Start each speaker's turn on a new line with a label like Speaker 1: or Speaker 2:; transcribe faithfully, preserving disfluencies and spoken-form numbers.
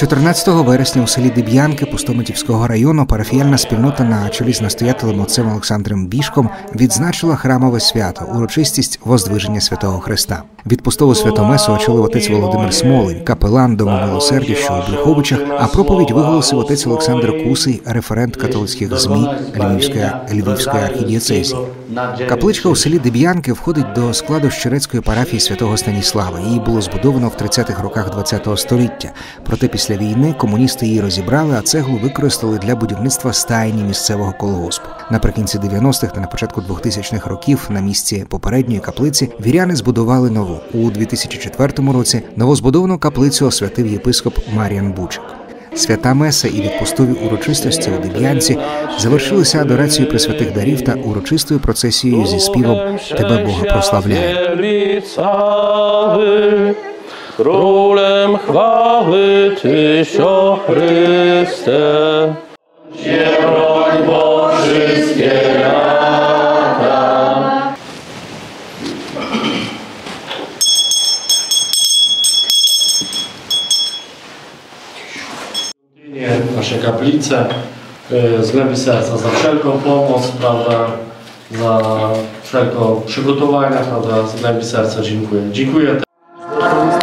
Speaker 1: чотирнадцятого вересня у селі Деб'янки Пустомитівського району парафіяльна спільнота на чолі з настоятелем отцем Олександром Бішком відзначила храмове свято – урочистість Воздвиження Святого Христа. Відпустову святомесу очолив отець Володимир Смолень, капелан Дому милосердя, що у Брюховичах, а проповідь виголосив отець Олександр Кусий, референт католицьких ЗМІ Львівської, Львівської архідієцезії. Капличка у селі Деб'янки входить до складу Щерецької парафії святого Станіслава. Її було збудовано в тридцятих роках ХХ століття. Проте після війни комуністи її розібрали, а цеглу використали для будівництва стайні місцевого колгоспу. Наприкінці дев'яностих та на початку двохтисячних років на місці попередньої каплиці віряни збудували нову. У дві тисячі четвертому році новозбудовану каплицю освятив єпископ Мар'ян Бучик. Свята меса і відпустові урочистості у Деб'янці завершилися адорацією пресвятих дарів та урочистою процесією зі співом «Тебе Бога прославляє».
Speaker 2: Królem chwały Tyś, o Chryste. Cię broń, bo wszystkie lata. Nasze kaplice, z głębi serca za wszelką pomoc, prawda, za wszelką przygotowania, prawda, z głębi serca dziękuję. Dziękuję.